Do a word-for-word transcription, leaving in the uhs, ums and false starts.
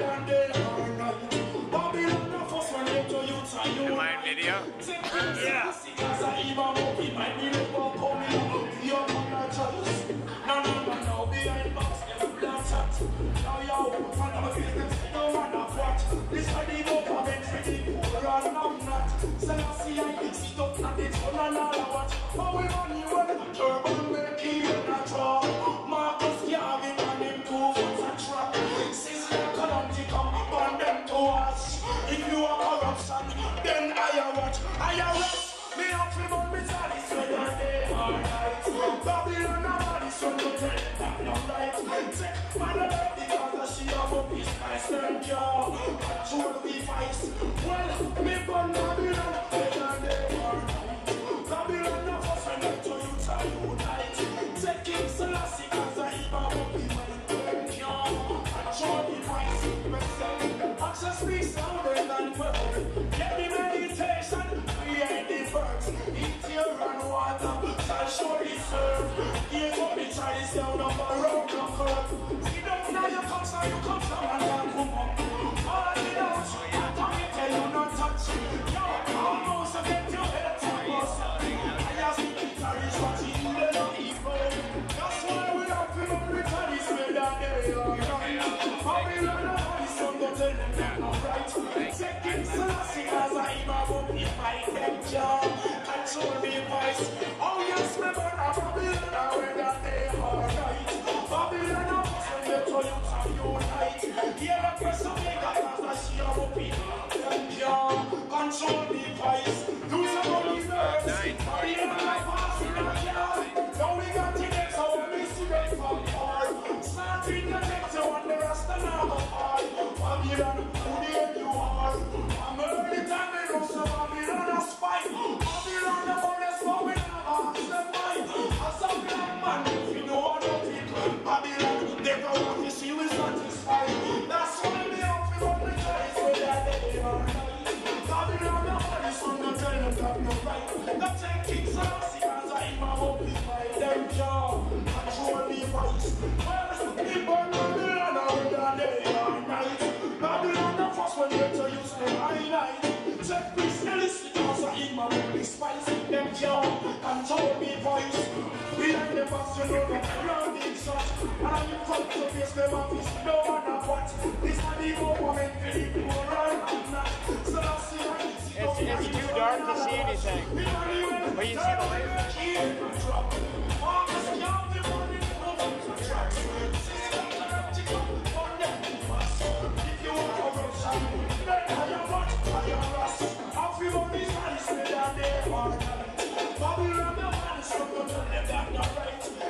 than they are right. Babylon the first one they to you to you. Am I in video? Yeah. Because I even hope it might be the one coming up. You're gonna choice. No, no, no, no. Behind box, never blast at. Now you're one of the business. No one of what. This is the government for the poor and I'm not. So I see I fix it up and it's fun and all I watch. How we run you on turban making it a draw. Marcus Garvin and them two foot and track. Sizzler Columji come on them to us. If you are corruption, then I watch. I watch. Me up for my Charlie, so that they are right. Babylon nobody so no tell them that no right. Take my love because she have a piece nice and jaw. Control the vice. Well, me born Babylon, better they are right. Babylon the first one to you to unite. Take King Selassie cause I even won't be my jaw. Control the vice. Access me sounder than word. Get the meditation, create the verbs. Eat your run water, shall surely serve. Give up the Chinese down on my road, come up. See them now you come, so you come down and then come up. All it out, come and tell you not touch. Yo, almost get your head to bust. I ask the guitarist what he did not evil. That's why we have to know the Chinese made that day. Babylon nobody's son, don't tell them that not right. Second Selassie cause I even won't be my them job. Control the voice. Oh yes, me born a Babylon where that they are right. Babylon of us when they tell you to unite. Hear the press of me cause I see how we them job. Control the voice. Do some of these words. Babylon of us in a yard. Now we got to get so when we see them from hard. Starting the next one the rest of them are hard. Babylon, who the hell you are? I'm early time they know so Babylon a spy. Babylon the honest but we never ask them why. As a black man, if you know how to think, Babylon never want to see we satisfied. That's why we have to run the choice where they are right. Babylon the honest son don't tell them that no right. Don't take King Selassie cause I even hope we find them job. Control the voice. Well, the born Babylon where they are right. Babylon the first one here to use them I night. Check this Ellis because I eat my baby spice. Them jaw control me voice. Behind the box you know that round the shot. And I'm in front to face them office. No matter what. This is the government for the poor and not. So that's the right. It's, it's too dark to see anything. But you see the light. Babylon the man is from the them that not right.